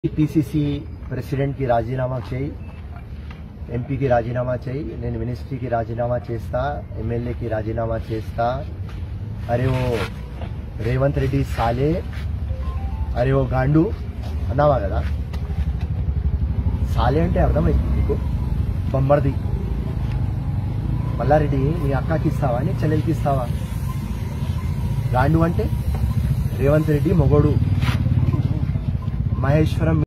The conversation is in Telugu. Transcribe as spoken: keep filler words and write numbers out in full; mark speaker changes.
Speaker 1: పీసీసీ ప్రెసిడెంట్ కి రాజీనామా చేయి, ఎంపీకి రాజీనామా చేయి, నేను మినిస్ట్రీకి రాజీనామా చేస్తా, ఎమ్మెల్యేకి రాజీనామా చేస్తా, అరే ఓ రేవంత్ రెడ్డి సాలే, అరే ఓ గాండు అన్నావా కదా. సాలే అంటే అర్థమైంది నీకు, బొమ్మర్ది. మల్లారెడ్డి నీ అక్కకి ఇస్తావా, నీ చెల్లెలకి ఇస్తావా? గాండు అంటే రేవంత్ రెడ్డి మొగోడు, మహేశ్వరం